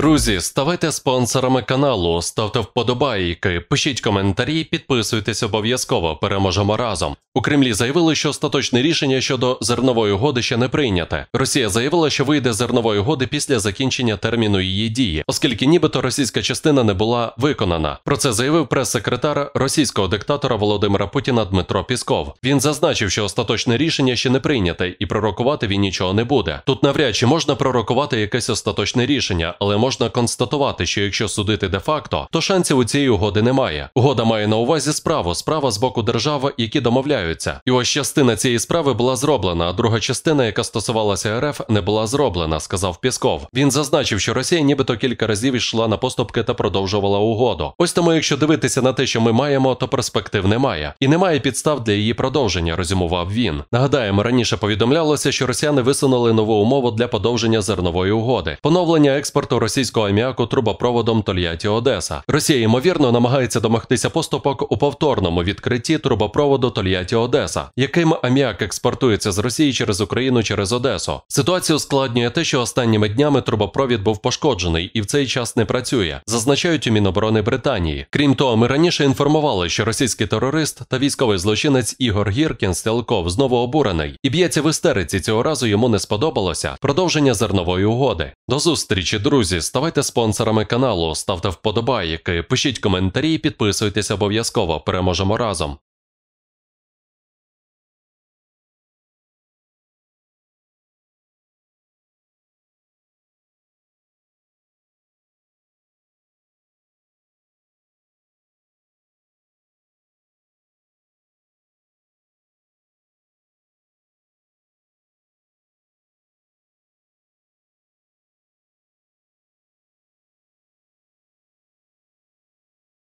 Друзі, ставайте спонсорами каналу, ставте вподобайки, пишіть коментарі, підписуйтесь обов'язково, переможемо разом. У Кремлі заявили, що остаточне рішення щодо зернової угоди ще не прийняте. Росія заявила, що вийде з зернової угоди після закінчення терміну її дії, оскільки нібито російська частина не була виконана. Про це заявив прес-секретар російського диктатора Володимира Путіна Дмитро Пісков. Він зазначив, що остаточне рішення ще не прийняте і пророкувати він нічого не буде. Тут навряд чи можна пророкувати якесь остаточне рішення, але можна констатувати, що якщо судити де-факто, то шансів у цієї угоди немає. Угода має на увазі справа з боку держав, які домовляються. І ось частина цієї справи була зроблена, а друга частина, яка стосувалася РФ, не була зроблена, сказав Пісков. Він зазначив, що Росія нібито кілька разів йшла на поступки та продовжувала угоду. Ось тому, якщо дивитися на те, що ми маємо, то перспектив немає. І немає підстав для її продовження, резюмував він. Нагадаємо, раніше повідомлялося, що росіяни висунули нову умову для подовження зернової угоди. Поновлення експорту російського аміаку трубопроводом Тольятті-Одеса. Росія, ймовірно, намагається домогтися поступок у повторному відкритті трубопроводу Тольятті-Одеса, яким аміак експортується з Росії через Україну через Одесу. Ситуацію ускладнює те, що останніми днями трубопровід був пошкоджений і в цей час не працює, зазначають у Міноборони Британії. Крім того, ми раніше інформували, що російський терорист та військовий злочинець Ігор Гіркін Стрєлков знову обурений і б'ється в істериці. Цього разу йому не сподобалося продовження зернової угоди. До зустрічі, друзі! Ставайте спонсорами каналу, ставте вподобайки, пишіть коментарі, підписуйтесь обов'язково, переможемо разом.